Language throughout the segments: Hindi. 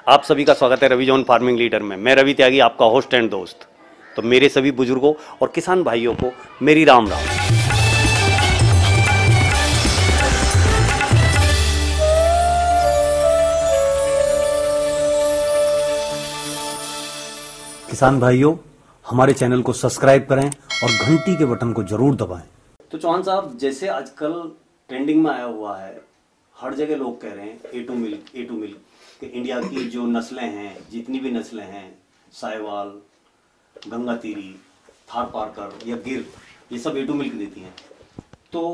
आप सभी का स्वागत है रवि जॉन फार्मिंग लीडर में। मैं रवि त्यागी, आपका होस्ट एंड दोस्त। तो मेरे सभी बुजुर्गों और किसान भाइयों को मेरी राम राम। किसान भाइयों, हमारे चैनल को सब्सक्राइब करें और घंटी के बटन को जरूर दबाएं। तो चौहान साहब, जैसे आजकल ट्रेंडिंग में आया हुआ है, हर जगह लोग कह रहे हैं A2 milk, A2 milk. India की जो नस्लें हैं, जितनी भी नस्लें हैं, साहिवाल, गंगातीरी, थार पारकर या गिर, ये सब A2 मिल्क देती हैं। तो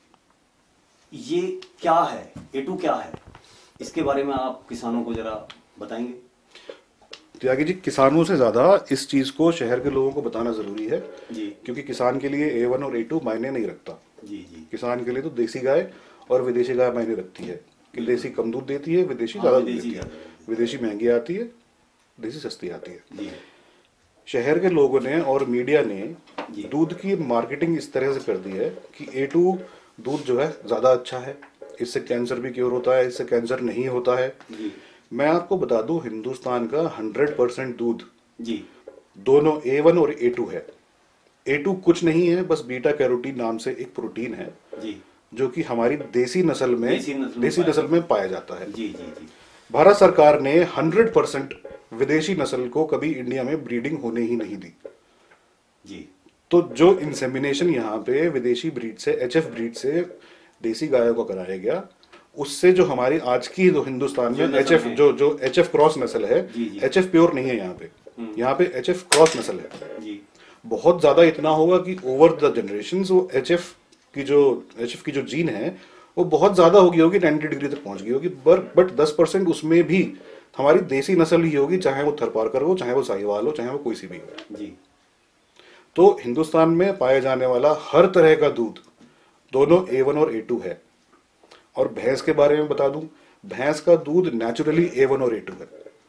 ये क्या है, A2 क्या है, इसके बारे में आप किसानों को जरा बताएंगे। त्यागी जी, किसानों से ज्यादा इस चीज को शहर के लोगों को बताना जरूरी है जी। क्योंकि किसान के लिए A1 और A2 मायने नहीं रखता। जी जी। किसान के लिए तो देसी गाय और विदेशी गाय मायने रखती है कि देसी कम दूध देती है, विदेशी ज्यादा दूध देती है। विदेशी महंगी आती है, देसी सस्ती आती है। जी। शहर के लोगों ने और मीडिया ने दूध की मार्केटिंग इस तरह से कर दी है कि A2 दूध जो है ज्यादा अच्छा है, इससे कैंसर भी क्योर होता है, इससे कैंसर नहीं होता है। जी। मैं आपको बता दूं, हिंदुस्तान का 100% दूध जी दोनों A1 और A2 है। A2 कुछ नहीं है, बस बीटा कैरोटीन नाम से एक प्रोटीन है जी, जो कि हमारी देसी नस्ल में पाया जाता है। जी जी जी। भारत सरकार ने 100% विदेशी नस्ल को कभी इंडिया में ब्रीडिंग होने ही नहीं दी। जी। तो जो इंसेमिनेशन यहाँ पे विदेशी ब्रीड से, HF ब्रीड से देसी गायों को कराया गया, उससे जो हमारी आज की जो हिंदुस्तान में HF जो HF क्रॉस नस्ल है, HF प्योर नहीं है यहाँ पे, यहाँ पे HF क्रॉस नस्ल है जी। बहुत ज्यादा इतना होगा कि ओवर द जनरेशंस वो HF की जो जीन है वो बहुत ज्यादा होगी 90 डिग्री तक पहुंच गई होगी। बट 10% उसमें भी हमारी देसी नस्ल ही होगी, चाहे वो थरपारकर हो, चाहे वो साहिवाल हो, चाहे वो कोई सी भी हो जी। तो हिंदुस्तान में पाए जाने वाला हर तरह का दूध दोनों A1 और A2 है। और भैंस के बारे में बता दूं, भैंस का दूध नेचुरली A1 और A2 है।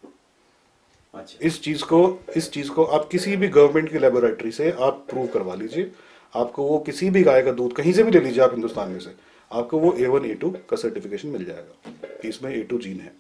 अच्छा। इस चीज को आप किसी भी गवर्नमेंट की लेबोरेटरी से आप प्रूव करवा लीजिए, आपको वो किसी भी गाय का दूध कहीं से भी ले लीजिए आप हिंदुस्तान में से, आपको वो A1 A2 का सर्टिफिकेशन मिल जाएगा कि इसमें A2 जीन है।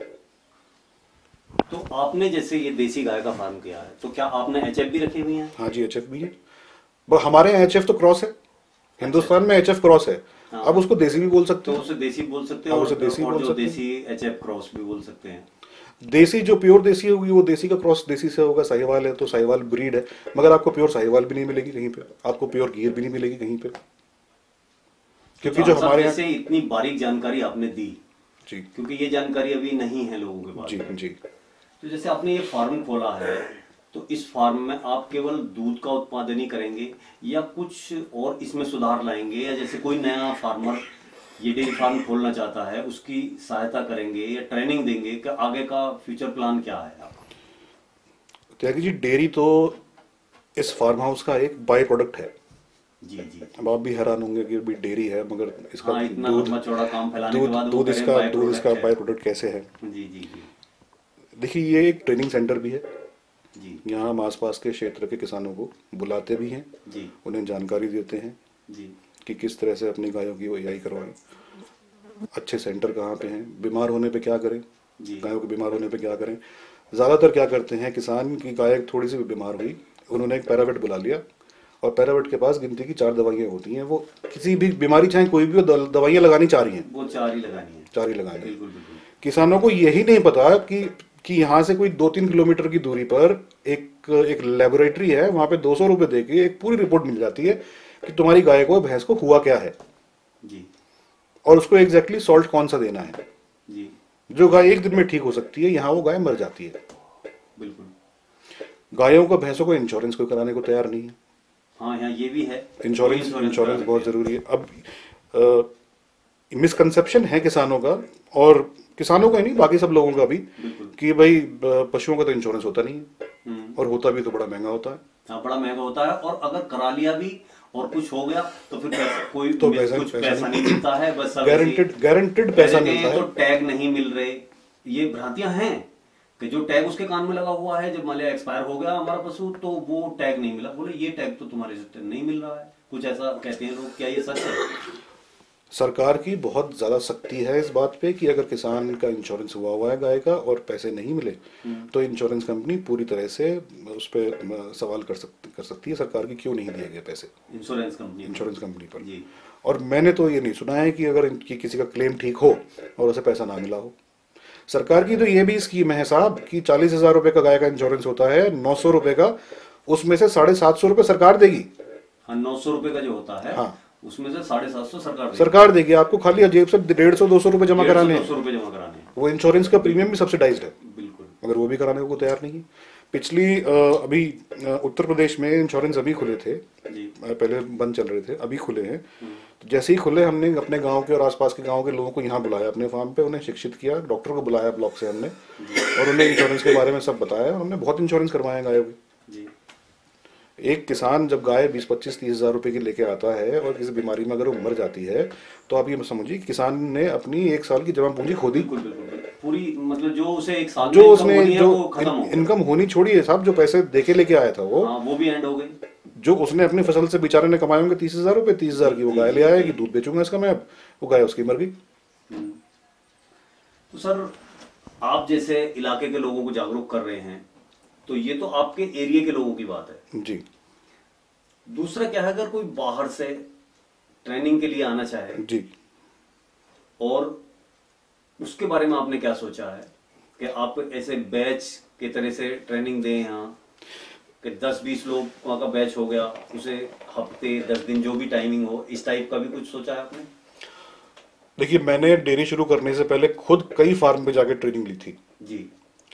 तो आपने जैसे ये देसी गाय का फार्म किया है, तो क्या आपने HF भी रखे हुए हैं? हाँ जी, HF भी है। हमारे यहाँ HF तो क्रॉस है, हिंदुस्तान में HF क्रॉस है। हाँ। अब उसको देसी भी बोल सकते तो हैं, उसे देसी बोल सकते हैं, और जो देसी HF क्रॉस भी बोल सकते हैं। देसी जो प्योर देसी होगी वो देसी का क्रॉस देसी से होगा। साहिवाल है तो साहिवाल ब्रीड है, मगर आपको प्योर साहिवाल भी नहीं मिलेगी कहीं पे, आपको प्योर गिर भी नहीं मिलेगी कहीं पे, क्योंकि तो जो हमारे यहाँ इतनी बारीक जानकारी आपने दी जी, क्योंकि ये जानकारी अभी नहीं है लोगों के पास। जी जी। तो जैसे आपने ये फार्म खोला है, तो इस फार्म में आप केवल दूध का उत्पादन ही करेंगे या कुछ और इसमें सुधार लाएंगे, या जैसे कोई नया फार्मर ये डेयरी फार्म खोलना चाहता है उसकी सहायता करेंगे या ट्रेनिंग देंगे, कि आगे का फ्यूचर प्लान क्या है आपका? त्यागी जी, डेयरी तो इस फार्म हाउस का एक बाय प्रोडक्ट है। जी जी। अब आप भी हैरान होंगे कि भी डेयरी है मगर इसका इतना लंबा चौड़ा काम फैलाने के बाद दूध इसका बाय प्रोडक्ट कैसे है। जी जी जी। देखिए, ये एक ट्रेनिंग सेंटर भी है जी। यहाँ हम आसपास के क्षेत्र के किसानों को बुलाते भी हैं जी, उन्हें जानकारी देते हैं जी, कि किस तरह से अपनी गायों की वो AI करवाएं, अच्छे सेंटर कहाँ पे हैं, बीमार होने पे क्या करें, गायों के बीमार होने पे क्या करें। ज़्यादातर क्या करते हैं, किसान की गाय थोड़ी सी भी बीमार हुई, उन्होंने एक पैरावेट बुला लिया और पैरावेट के पास गिनती की 4 दवाइयाँ होती हैं। वो किसी भी बीमारी चाहे कोई भी हो, दवाइयाँ लगानी चाह रही हैं, वो 4 ही लगानी है, 4 ही लगानी है। बिल्कुल बिल्कुल। किसानों किसानों को यही नहीं पता कि यहाँ से कोई 2-3 किलोमीटर की दूरी पर एक लेबोरेटरी है, वहाँ पे 200 रुपये दे के एक पूरी रिपोर्ट मिल जाती है कि तुम्हारी गाय को, भैंस को हुआ क्या है जी, और उसको एग्जैक्टली सॉल्ट कौन सा देना है जी। जो गाय एक दिन में ठीक हो सकती है, यहाँ वो गाय मर जाती है। बिल्कुल। गायों को, भैंसों को इंश्योरेंस कोई कराने को तैयार नहीं है। हाँ, यहाँ ये भी है, इंश्योरेंस बहुत जरूरी है। अब मिसकंसेप्शन है किसानों का, और किसानों का ही नहीं बाकी सब लोगों का भी, कि भाई पशुओं का तो इंश्योरेंस होता नहीं है, और होता भी तो बड़ा महंगा होता है। हाँ, बड़ा महंगा होता है, और अगर करा लिया भी और कुछ हो गया तो फिर पैसा नहीं मिलता है, बस गारंटेड पैसा मिलता है। तो टैग नहीं मिल रहे, ये भ्रांतियां हैं कि जो टैग उसके कान में लगा हुआ है, जब मान लिया एक्सपायर हो गया हमारा पशु तो वो टैग नहीं मिला, बोले ये टैग तो तुम्हारे से नहीं मिल रहा है, कुछ ऐसा कहते हैं लोग। क्या ये सच है? सरकार की बहुत ज़्यादा सख्ती है इस बात पे कि अगर किसान का इंश्योरेंस हुआ है गाय का और पैसे नहीं मिले तो इंश्योरेंस कंपनी पूरी तरह से उस पर सवाल कर सकती है सरकार की क्यों नहीं दिए गए पैसे इंश्योरेंस कंपनी पर जी। और मैंने तो ये नहीं सुना है कि अगर किसी का क्लेम ठीक हो और उसे पैसा ना मिला हो। सरकार की तो ये भी स्कीम है साहब कि 40,000 रुपये का गाय का इंश्योरेंस होता है, 900 रुपये का, उसमें से 750 रुपये सरकार देगी। हाँ, 900 रुपये का जो होता है, हाँ, उसमें से 750 सरकार देगी आपको, खाली जेब से 150-200 रुपये जमा कराने हैं। वो इंश्योरेंस का प्रीमियम भी सब्सिडाइज्ड है, बिल्कुल, मगर वो भी कराने को तैयार नहीं है। पिछली अभी उत्तर प्रदेश में इंश्योरेंस अभी खुले थे, पहले बंद चल रहे थे, अभी खुले हैं। तो जैसे ही खुले हमने अपने गांव के और आसपास के गांव के लोगों को यहाँ बुलाया अपने फार्म पे, उन्हें शिक्षित किया, डॉक्टर को बुलाया ब्लॉक से हमने, और उन्हें इंश्योरेंस के बारे में सब बताया। हमने बहुत इंश्योरेंस करवाए गायों के। एक किसान जब गाय 20-25-30 हज़ार रुपए की लेके आता है और किसी बीमारी में अगर वो मर जाती है तो आप ये समझिए किसान ने अपनी 1 साल की जमा पूंजी खो दी पूरी, मतलब जो उसे 1 साल जो उसने जो इनकम होनी छोड़ी है साहब, जो पैसे देके लेके आया था वो भी एंड हो गई। जो उसने अपनी फसल से बेचारे ने कमाए होंगे 30,000 रुपए, 30,000 की वो गाय ले आएगी, दूध बेचूंगा इसका मैं, अब वो गाय उसकी मर गई। तो सर, आप जैसे इलाके के लोगों को जागरूक कर रहे हैं, तो ये तो आपके एरिया के लोगों की बात है जी। दूसरा क्या है, अगर कोई बाहर से ट्रेनिंग के लिए आना चाहे जी, और उसके बारे में आपने क्या सोचा है कि आप ऐसे बैच की तरह से ट्रेनिंग दें यहाँ कि 10-20 लोग का बैच हो गया, उसे हफ्ते 10 दिन जो भी टाइमिंग हो, इस टाइप का भी कुछ सोचा है आपने? देखिए, मैंने डेयरी शुरू करने से पहले खुद कई फार्म पे जाके ट्रेनिंग ली थी जी।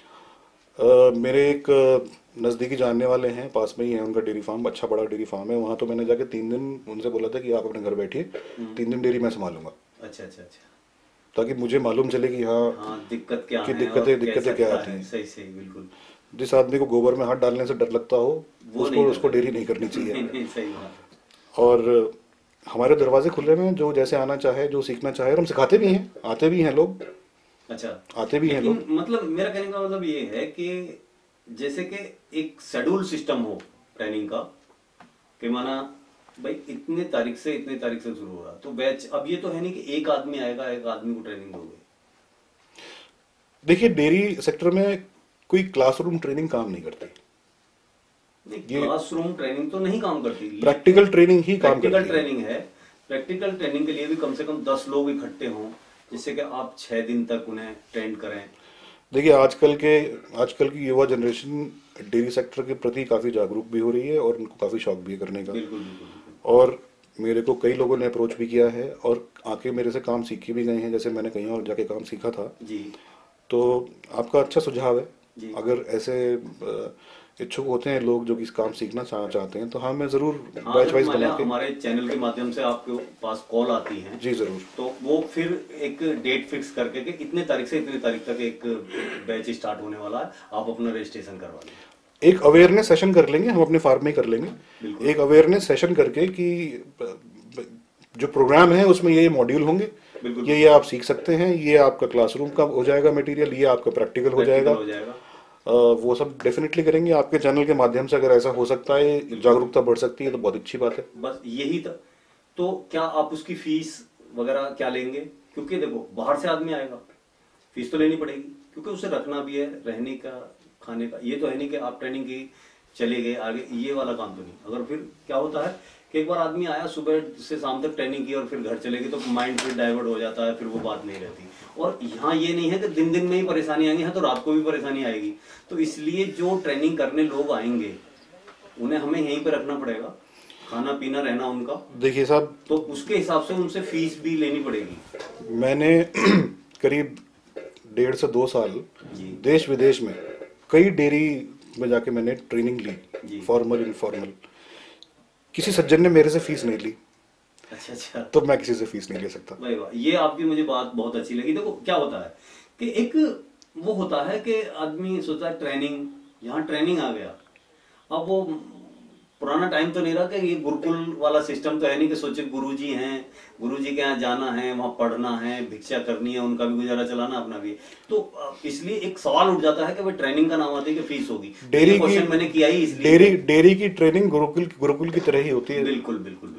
मेरे एक नज़दीकी जानने वाले हैं, पास में ही है उनका डेयरी फार्म, अच्छा बड़ा डेयरी फार्म है। वहाँ तो मैंने जाके 3 दिन उनसे बोला था कि आप अपने घर बैठिए, 3 दिन डेयरी मैं संभालूंगा। अच्छा अच्छा अच्छा, ताकि मुझे मालूम चले कि हाँ दिक्कत क्या है, दिक्कतें क्या आती हैं। सही सही, बिल्कुल। जिस आदमी को गोबर में हाथ डालने से डर लगता हो उसको डेयरी नहीं करनी चाहिए। सही बात। और हमारे दरवाजे खुले में, जो जैसे आना चाहे, जो सीखना चाहे, और हम सिखाते भी हैं, आते भी हैं लोग। अच्छा, आते भी हैं लोग। मतलब मेरा कहने का मतलब ये है कि जैसे कि एक शेड्यूल सिस्टम हो ट्रेनिंग का, कि माना भाई इतने तारीख से इतने तारीख से शुरू हो रहा, तो बैच अब ये तो है नहीं कि एक आदमी आएगा, एक आदमी को ट्रेनिंग दोगे। देखिए, डेयरी सेक्टर में कोई क्लासरूम ट्रेनिंग काम नहीं करती। क्लासरूम ट्रेनिंग तो नहीं काम करती, प्रैक्टिकल ट्रेनिंग ही काम करती है। प्रैक्टिकल ट्रेनिंग है। प्रैक्टिकल ट्रेनिंग के लिए भी कम से कम 10 लोग इकट्ठे हों, जिससे कि आप 6 दिन तक उन्हें ट्रेन करें। देखिए, आजकल की युवा जनरेशन डेयरी सेक्टर के प्रति काफ़ी जागरूक भी हो रही है और उनको काफ़ी शौक भी है करने का। बिल्कुल बिल्कुल। और मेरे को कई लोगों ने अप्रोच भी किया है और आके मेरे से काम सीख भी गए हैं, जैसे मैंने कहीं और जाके काम सीखा था जी। तो आपका अच्छा सुझाव है। अगर ऐसे इच्छुक होते हैं लोग जो कि काम सीखना चाहते हैं, तो हाँ, मैं जरूर बैच वाइज बना के, हमारे चैनल के माध्यम से आपके पास कॉल आती है जी जरूर, तो वो फिर एक डेट फिक्स करके कि इतने तारीख से इतने तारीख तक एक बैच स्टार्ट होने वाला है, आप अपना रजिस्ट्रेशन करवा लें। एक अवेयरनेस सेशन कर लेंगे, हम अपने फार्म में कर लेंगे एक अवेयरनेस सेशन करके कि जो प्रोग्राम है उसमें ये मॉड्यूल होंगे, ये आप सीख सकते हैं, ये आपका क्लासरूम का हो जाएगा मटेरियल, ये आपका प्रैक्टिकल हो जाएगा। वो सब डेफिनेटली करेंगे आपके चैनल के माध्यम से। अगर ऐसा हो सकता है, जागरूकता बढ़ सकती है, तो बहुत अच्छी बात है। बस यही था। तो क्या आप उसकी फीस वगैरह क्या लेंगे? क्योंकि देखो, बाहर से आदमी आएगा, फीस तो लेनी पड़ेगी, क्योंकि उसे रखना भी है, रहने का, खाने का। ये तो है नहीं कि आप ट्रेनिंग की चले गए आगे, ये वाला काम तो नहीं। अगर फिर क्या होता है कि एक बार आदमी आया, सुबह से शाम तक ट्रेनिंग की और फिर घर चले गए, तो माइंड फिर डाइवर्ट हो जाता है, फिर वो बात नहीं रहती। और यहाँ ये नहीं है कि दिन दिन में ही परेशानी आएंगी, यहाँ तो रात को भी परेशानी आएगी। तो इसलिए जो ट्रेनिंग करने लोग आएंगे उन्हें हमें यहीं पे रखना पड़ेगा, खाना पीना रहना उनका। देखिए साहब, तो उसके हिसाब से उनसे फीस भी लेनी पड़ेगी। मैंने करीब 1.5 से 2 साल देश विदेश में कई डेयरी में जाके मैंने ट्रेनिंग ली, फॉर्मल इनफॉर्मल। किसी सज्जन ने मेरे से फीस नहीं ली। अच्छा अच्छा। तो मैं किसी से फीस नहीं ले सकता। भाई वाह, ये आपकी मुझे बात बहुत अच्छी लगी। देखो क्या होता है कि एक वो होता है कि आदमी सोचता है ट्रेनिंग, यहाँ ट्रेनिंग आ गया, अब वो पुराना टाइम तो नहीं रहा कि ये गुरुकुल वाला सिस्टम तो है नहीं कि सोचे गुरुजी हैं, गुरुजी के यहाँ जाना है, वहाँ पढ़ना है, भिक्षा करनी है, उनका भी गुजारा चलाना, अपना भी। तो इसलिए एक सवाल उठ जाता है कि भाई ट्रेनिंग का नाम आते कि फीस होगी। डेयरी की मैंने किया ही इसलिए। डेयरी की ट्रेनिंग गुरुकुल की तरह ही होती है। बिल्कुल बिल्कुल बिल्कुल।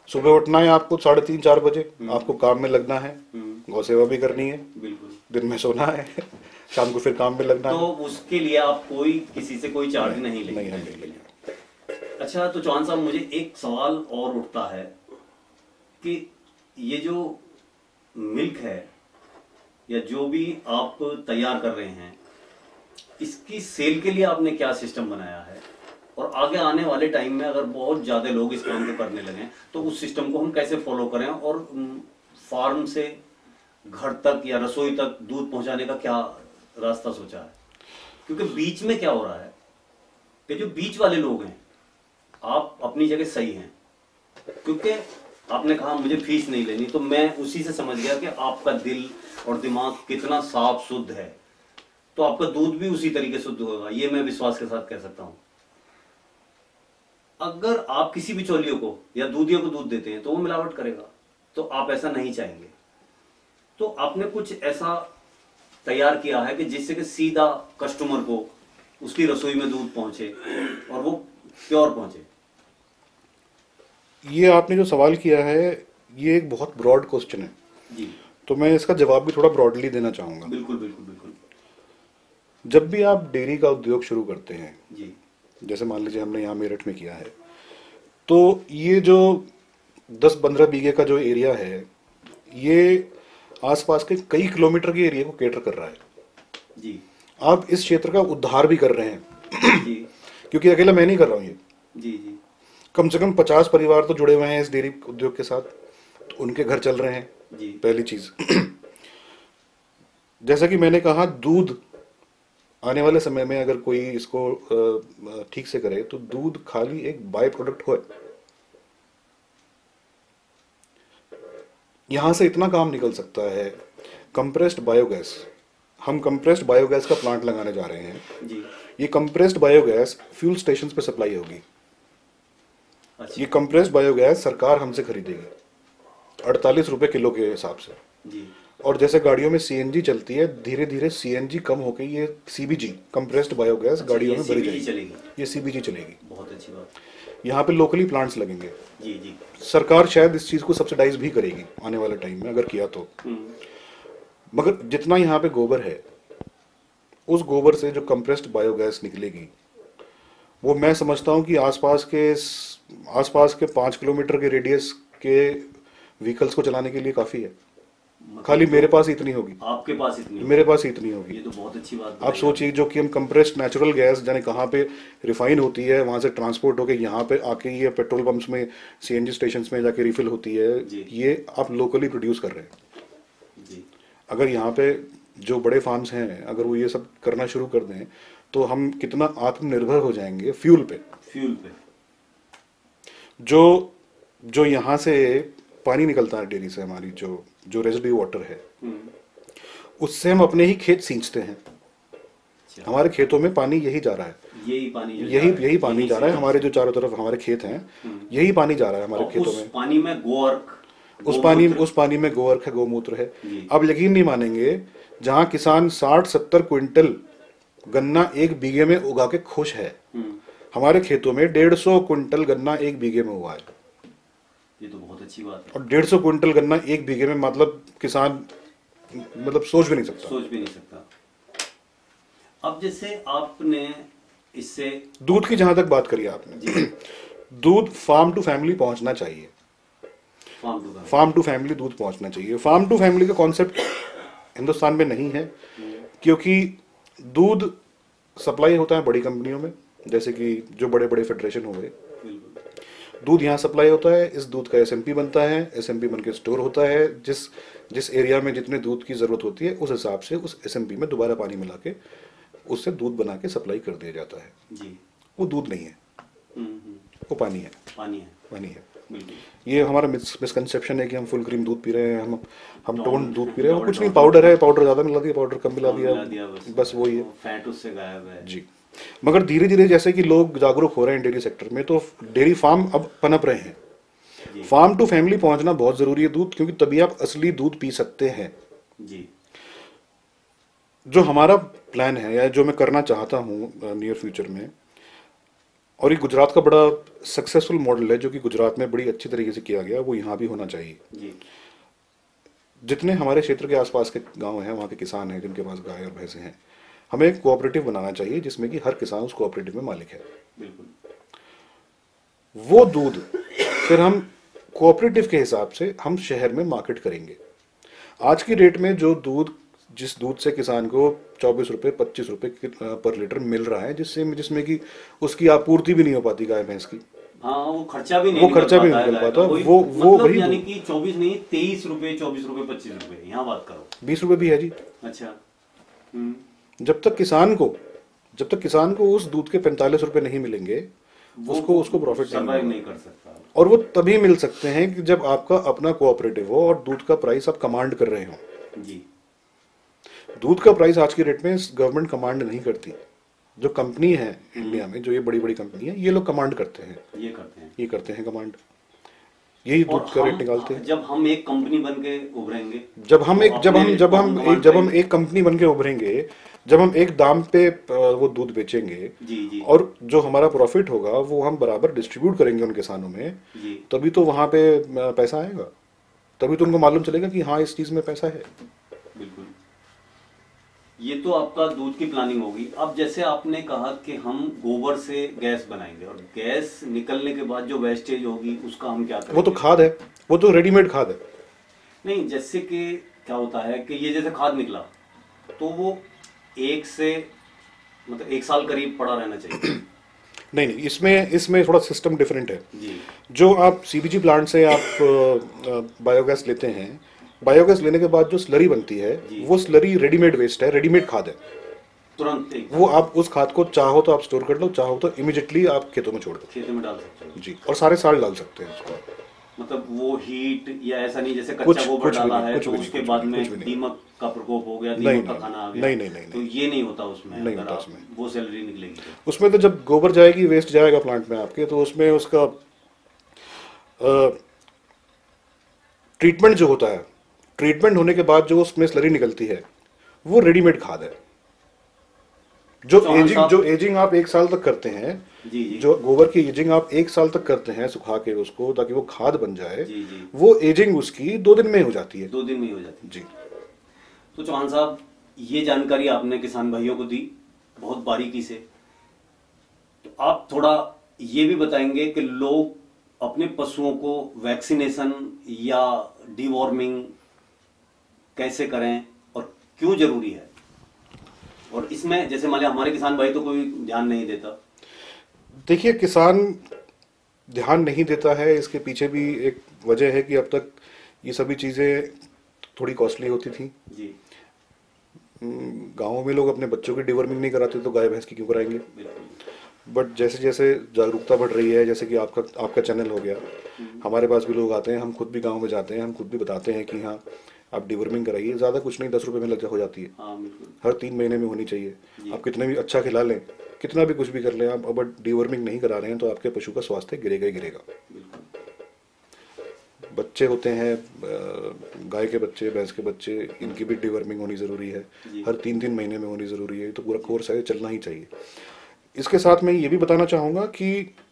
सुबह उठना है आपको 3:30-4 बजे, आपको काम में लगना है, गौ सेवा भी करनी है, बिल्कुल, दिन में सोना है, शाम को फिर काम में लगना तो है। उसके लिए आप किसी से कोई चार्ज नहीं लेंगे? नहीं, हम नहीं लेंगे। अच्छा, तो चौहान साहब मुझे एक सवाल और उठता है कि ये जो मिल्क है या जो भी आप तैयार कर रहे हैं, इसकी सेल के लिए आपने क्या सिस्टम बनाया है? और आगे आने वाले टाइम में अगर बहुत ज़्यादा लोग इस काम को करने लगें तो उस सिस्टम को हम कैसे फॉलो करें, और फार्म से घर तक या रसोई तक दूध पहुंचाने का क्या रास्ता सोचा है? क्योंकि बीच में क्या हो रहा है कि जो बीच वाले लोग हैं, आप अपनी जगह सही हैं, क्योंकि आपने कहा मुझे फीस नहीं लेनी, तो मैं उसी से समझ गया कि आपका दिल और दिमाग कितना साफ शुद्ध है, तो आपका दूध भी उसी तरीके शुद्ध होगा, ये मैं विश्वास के साथ कह सकता हूं। अगर आप किसी बिचौलियों को या दूधियों को दूध देते हैं तो वो मिलावट करेगा, तो आप ऐसा नहीं चाहेंगे, तो आपने कुछ ऐसा तैयार किया है कि जिससे कि सीधा कस्टमर को उसकी रसोई में दूध पहुंचे और वो प्योर पहुंचे। ये आपने जो सवाल किया है ये एक बहुत ब्रॉड क्वेश्चन है जी, तो मैं इसका जवाब भी थोड़ा ब्रॉडली देना चाहूँगा। बिल्कुल बिल्कुल बिल्कुल। जब भी आप डेयरी का उद्योग शुरू करते हैं, जी, जैसे मान लीजिए हमने यहाँ मेरठ में किया है, तो ये जो 10-15 बीघे का जो एरिया है, ये आसपास के कई किलोमीटर के एरिया को केटर कर रहा है। जी, आप इस क्षेत्र का उद्धार भी कर रहे हैं जी, क्योंकि अकेला मैं नहीं कर रहा हूँ ये, जी, जी, कम से कम 50 परिवार तो जुड़े हुए हैं इस डेयरी उद्योग के साथ, तो उनके घर चल रहे हैं। जी, पहली चीज जैसा कि मैंने कहा, दूध आने वाले समय में अगर कोई इसको ठीक से करे तो दूध खाली एक बाय प्रोडक्ट हो, यहां से इतना काम निकल सकता है। कंप्रेस्ड बायोगैस, हम कंप्रेस्ड बायोगैस का प्लांट लगाने जा रहे हैं। जी, ये कंप्रेस्ड बायोगैस फ्यूल स्टेशन पे सप्लाई होगी। अच्छा, ये कंप्रेस्ड बायोगैस सरकार हमसे खरीदेगी 48 रुपए किलो के हिसाब से। जी, और जैसे गाड़ियों में सीएनजी चलती है, धीरे धीरे सीएनजी कम होकर ये सीबीजी कंप्रेस्ड बायोगैस अच्छा, गाड़ियों ये में भरी CBG जाएगी। चलेगी, ये सीबीजी चलेगी। बहुत अच्छी बात। यहाँ पे लोकली प्लांट्स लगेंगे। जी, जी, सरकार शायद इस चीज को सब्सिडाइज भी करेगी आने वाले टाइम में, अगर किया तो। मगर जितना यहाँ पे गोबर है, उस गोबर से जो कंप्रेस्ड बायोगैस निकलेगी, वो मैं समझता हूँ कि आसपास के 5 किलोमीटर के रेडियस के व्हीकल्स को चलाने के लिए काफी है। खाली मेरे पास ही इतनी होगी, आपके पास इतनी मेरे पास ही इतनी होगी। ये तो बहुत अच्छी बात आप बताई सोचिए, जो कि हम कंप्रेस्ड नेचुरल गैस जाने कहाँ पे रिफाइन होती है, वहां से ट्रांसपोर्ट होके यहाँ पे आके ये पेट्रोल पंप्स में, सीएनजी स्टेशन में जाके रिफिल होती है, जी। ये आप लोकली प्रोड्यूस कर रहे हैं। जी, अगर यहाँ पे जो बड़े फार्म्स हैं, अगर वो ये सब करना शुरू कर दें, तो हम कितना आत्मनिर्भर हो जाएंगे फ्यूल पे। जो यहाँ से पानी निकलता है डेयरी से, हमारी जो रेजिड्यू वाटर है, उससे हम अपने ही खेत सींचते हैं। अच्छा, हमारे खेतों में पानी यही जा रहा है, यही पानी यही पानी जा रहा है। हमारे जो चारों तरफ हमारे खेत हैं, यही पानी जा रहा है हमारे खेतों में। पानी में उस पानी में गोअर्क है, गोमूत्र है। जी। आप यकीन नहीं मानेंगे, जहाँ किसान 60-70 क्विंटल गन्ना एक बीघे में उगा के खुश है, हमारे खेतों में 150 क्विंटल गन्ना एक बीघे में हुआ है। ये तो बहुत अच्छी बात है। और 150 क्विंटल गन्ना एक बीघे में, मतलब किसान सोच भी नहीं सकता। अब जैसे आपने इससे दूध की जहां तक बात करी आपने, दूध फार्म टू फैमिली पहुंचना चाहिए। फार्म टू फैमिली दूध पहुंचना चाहिए। फार्म टू फैमिली का कॉन्सेप्ट हिंदुस्तान में नहीं है, क्योंकि दूध सप्लाई होता है बड़ी कंपनियों में, जैसे कि जो बड़े बड़े फेडरेशन हो गए। दूध यहाँ सप्लाई होता है, इस दूध का एसएमपी बनता है, एसएमपी बन के स्टोर होता है। जिस एरिया में जितने दूध की जरूरत होती है, उस हिसाब से उस एसएमपी में दोबारा पानी मिला के उससे दूध बना के सप्लाई कर दिया जाता है। जी, वो दूध नहीं है, वो पानी है। पानी है। ये हमारा मिसकंसेप्शन है कि हम फुल क्रीम दूध पी रहे हैं, हम टोन दूध पी रहे हैं। वो कुछ नहीं, पाउडर है, पाउडर ज्यादा मिला दिया, पाउडर कम मिला दिया, बस वही है, फैट उससे गायब है। जी। मगर धीरे धीरे जैसे कि लोग जागरूक हो रहे हैं डेयरी सेक्टर में, तो डेयरी फार्म अब पनप रहे हैं। फार्म टू फैमिली पहुंचना बहुत जरूरी है दूध, क्योंकि तभी आप असली दूध पी सकते हैं। जी, जो हमारा प्लान है, या जो मैं करना चाहता हूँ नियर फ्यूचर में, और ये गुजरात का बड़ा सक्सेसफुल मॉडल है जो कि गुजरात में बड़ी अच्छी तरीके से किया गया, वो यहाँ भी होना चाहिए जी। जितने हमारे क्षेत्र के आसपास के गांव हैं, वहाँ के किसान हैं जिनके पास गाय और भैंसें हैं, हमें एक कोऑपरेटिव बनाना चाहिए जिसमें कि हर किसान उस कोऑपरेटिव में मालिक है। बिल्कुल। वो दूध फिर हम कोऑपरेटिव के हिसाब से हम शहर में मार्केट करेंगे। आज की डेट में जो दूध, जिस दूध से किसान को 24 रुपये 25 रुपये पर लीटर मिल रहा है, जिसमें कि उसकी आपूर्ति भी नहीं हो पाती गाय भैंस की। हाँ, वो खर्चा भी नहीं निकल पाता। वो मतलब वही यानी कि 24 नहीं, 23 रुपए, 24 रुपए, 25 रुपए, यहाँ बात करो। 20 रुपए भी है जी। अच्छा। जब तक किसान को उस दूध के 45 रुपए नहीं मिलेंगे, उसको प्रॉफिट नहीं कर सकता। और वो तभी मिल सकते हैं कि जब आपका अपना कोऑपरेटिव हो और दूध का प्राइस आप कमांड कर रहे हो जी। दूध का प्राइस आज की रेट में गवर्नमेंट कमांड नहीं करती। जो कंपनी है इंडिया में, जो ये बड़ी बड़ी कंपनी है, ये लोग कमांड करते हैं, ये करते हैं कमांड, यही दूध का रेट निकालते हैं। जब हम एक कंपनी बन के उभरेंगे, जब हम एक कंपनी बन के उभरेंगे, जब हम एक दाम पे वो दूध बेचेंगे जी। और जो हमारा प्रॉफिट होगा वो हम बराबर डिस्ट्रीब्यूट करेंगे उन किसानों में जी। तभी तो वहां पे पैसा आएगा, तभी तो उनको मालूम चलेगा कि हाँ इस चीज में पैसा है। बिल्कुल। ये तो आपका दूध की प्लानिंग होगी। अब जैसे आपने कहा कि हम गोबर से गैस बनाएंगे और गैस निकलने के बाद जो वेस्टेज होगी उसका हम क्या करेंगे? वो तो खाद है, वो तो रेडीमेड खाद है। नहीं, जैसे कि क्या होता है कि ये जैसे खाद निकला तो वो एक साल करीब पड़ा रहना चाहिए। नहीं, इसमें थोड़ा सिस्टम डिफरेंट है जी। जो आप सीबीजी प्लांट से आप बायोगैस लेते हैं, बायोगैस लेने के बाद जो स्लरी बनती है वो स्लरी रेडीमेड वेस्ट है, रेडीमेड खाद है। तुरंत वो आप उस खाद को चाहो तो आप स्टोर कर लो, चाहो तो इमीडिएटली आप खेतों में छोड़ दो, खेतों में डाल सकते हो जी। और सारे साल डाल सकते हैं उसको। मतलब वो हीट या ऐसा नहीं जैसे कच्चा गोबर डाला है तो उसके बाद में दीमक का प्रकोप हो गया, दीमक का खाना आ गया, नहीं, तो ये नहीं होता उसमें। नहीं होता उसमें, वो सैलरी निकलेगी उसमें। तो जब गोबर जाएगी, वेस्ट जाएगा प्लांट में आपके, तो उसमें उसका ट्रीटमेंट जो होता है, ट्रीटमेंट होने के बाद जो उसमें स्लरी निकलती है वो रेडीमेड खाद है। जो एजिंग आप 1 साल तक करते हैं, जी। जो गोबर की एजिंग आप 1 साल तक करते हैं सुखा के उसको ताकि वो खाद बन जाए, जी। वो एजिंग उसकी 2 दिन में हो जाती है। 2 दिन में हो जाती है जी। तो चौहान साहब, ये जानकारी आपने किसान भाइयों को दी बहुत बारीकी से। तो आप थोड़ा ये भी बताएंगे कि लोग अपने पशुओं को वैक्सीनेशन या डीवॉर्मिंग कैसे करें और क्यों जरूरी है? और इसमें जैसे मान लिया हमारे किसान भाई तो कोई ध्यान नहीं देता। देखिए, किसान ध्यान नहीं देता है, इसके पीछे भी एक वजह है कि अब तक ये सभी चीज़ें थोड़ी कॉस्टली होती थी जी। गाँवों में लोग अपने बच्चों की डिवर्मिंग नहीं कराते तो गाय भैंस की क्यों कराएंगे? बट जैसे जैसे जागरूकता बढ़ रही है, जैसे कि आपका चैनल हो गया, हमारे पास भी लोग आते हैं, हम खुद भी गाँव में जाते हैं, हम खुद भी बताते हैं कि हाँ आप डिवर्मिंग कराइए, ज़्यादा कुछ नहीं, 10 रुपये में हो जाती है। हर 3 महीने में होनी चाहिए। आप कितने भी अच्छा खिला लें, कितना भी कुछ भी कर लें, आप अगर डिवर्मिंग नहीं करा रहे हैं तो आपके पशु का स्वास्थ्य गिरेगा ही गिरेगा। बच्चे होते हैं, गाय के बच्चे, भैंस के बच्चे, इनकी भी डिवर्मिंग होनी ज़रूरी है, हर 3-3 महीने में होनी ज़रूरी है। तो पूरा कोर्स है, चलना ही चाहिए। इसके साथ मैं ये भी बताना चाहूँगा कि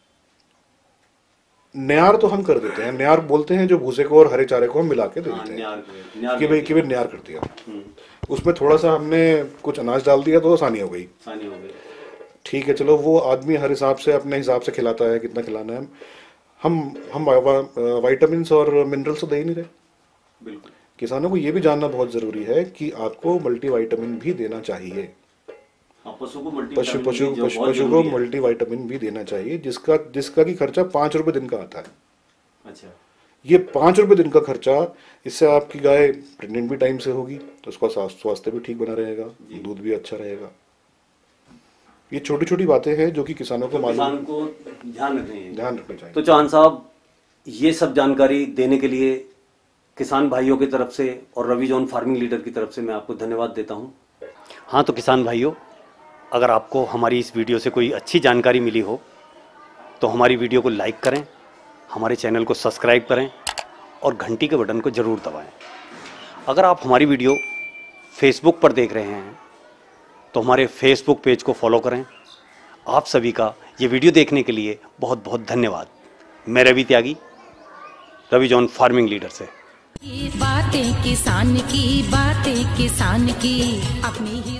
न्यार तो हम कर देते हैं, न्यार बोलते हैं जो भूसे को और हरे चारे को हम मिला के दे देते हैं कि भाई न्यार कर दिया। उसमें थोड़ा सा हमने कुछ अनाज डाल दिया तो आसानी हो गई। ठीक है, चलो वो आदमी हर हिसाब से अपने हिसाब से खिलाता है, कितना खिलाना है। हम विटामिन्स और मिनरल्स तो दे ही नहीं रहे। बिल्कुल। किसानों को ये भी जानना बहुत जरूरी है कि आपको मल्टीविटामिन भी देना चाहिए। पशु को मल्टीविटामिन भी देना चाहिए, जिसका की खर्चा 5 रुपए दिन का आता है। अच्छा। ये 5 रुपए दिन का खर्चा, इससे आपकी गाय प्रेग्नेंट भी टाइम से होगी तो उसका स्वास्थ्य भी ठीक बना रहेगा, दूध भी अच्छा रहेगा। ये छोटी छोटी बातें हैं जो कि किसानों को ध्यान रखनी चाहिए। तो चौहान साहब, ये सब जानकारी देने के लिए किसान भाइयों की तरफ से और रवि जोन फार्मिंग लीडर की तरफ से मैं आपको धन्यवाद देता हूँ। हाँ, तो किसान भाइयों, अगर आपको हमारी इस वीडियो से कोई अच्छी जानकारी मिली हो तो हमारी वीडियो को लाइक करें, हमारे चैनल को सब्सक्राइब करें और घंटी के बटन को ज़रूर दबाएं। अगर आप हमारी वीडियो फेसबुक पर देख रहे हैं तो हमारे फेसबुक पेज को फॉलो करें। आप सभी का ये वीडियो देखने के लिए बहुत बहुत धन्यवाद। मैं Ravi Tyagi, Ravi John farming leader से। बातें किसान की अपनी ही